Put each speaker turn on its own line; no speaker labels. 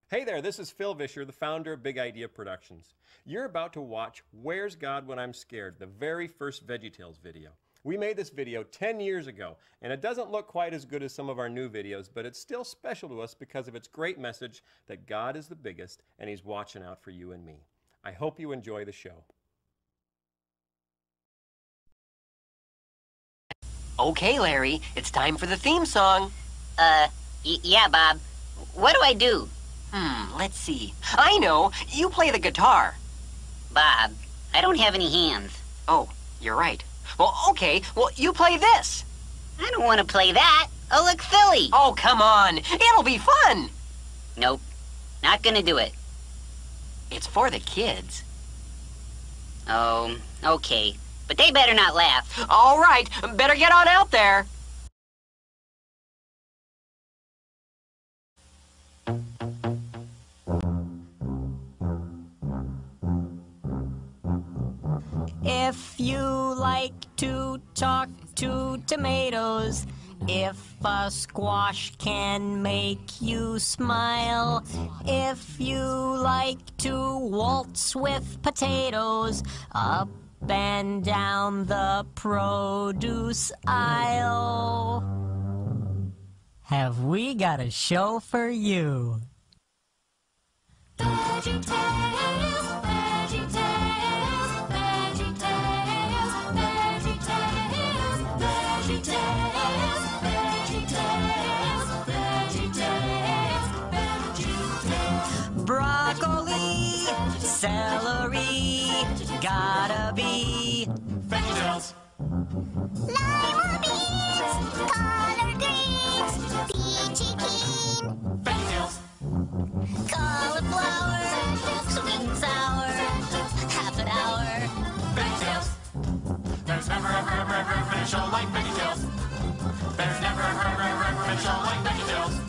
Hey there, this is Phil Vischer, the founder of Big Idea Productions. You're about to watch Where's God When I'm Scared, the very first VeggieTales video. We made this video 10 years ago, and it doesn't look quite as good as some of our new videos, but it's still special to us because of its great message that God is the biggest and He's watching out for you and me. I hope you enjoy the show.
Okay, Larry, it's time for the theme song.
Yeah, Bob. What do I do?
Let's see. I know, you play the guitar.
Bob, I don't have any hands.
Oh, you're right. Well, okay, you play this.
I don't want to play that. I'll look silly.
Oh, come on, it'll be fun.
Nope, not gonna do it.
It's for the kids.
Oh, okay. But they better not laugh.
All right, better get on out there.
If you like to talk to tomatoes, if a squash can make you smile, if you like to waltz with potatoes, up and down the produce aisle, have we got a show for you? VeggieTales, VeggieTales, VeggieTales, VeggieTales, VeggieTales, VeggieTales, VeggieTales, VeggieTales. Broccoli, celery, gotta be VeggieTales. Lima beans, collard greens, peachy keen VeggieTales. Cauliflower, sweet and sour, half an hour
VeggieTales. There's never ever been a show like VeggieTales. There's never ever been a show like VeggieTales.